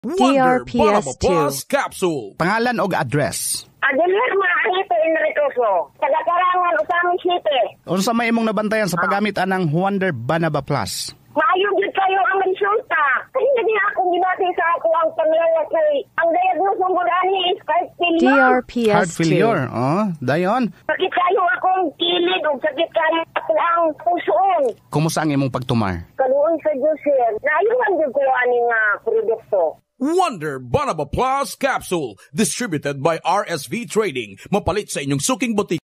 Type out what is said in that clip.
DRPS Plus Capsule. Pangalan og address. Aguilar Maahito Enricoso. Taga-Karangan, Usami City. Unsa may imong nabantayan sa paggamit anang Juander Banaba Plus? Maayong yun kayo ang resulta. Kasi hindi akong ginati sa ako ang pangyayat kay ang diagnose ng gulani is heart failure. DRPS Heart failure. Oh, dayon. Sakit kayo akong kilid o sakit kayo ako ang pusoon. Kumusta ang imong pagtumar? Kaluon sa Diyos yan. Naayungan din ko aning produkto. Juander Banaba Plus Capsule. Distributed by RSV Trading. Mapalit sa inyong suking butik.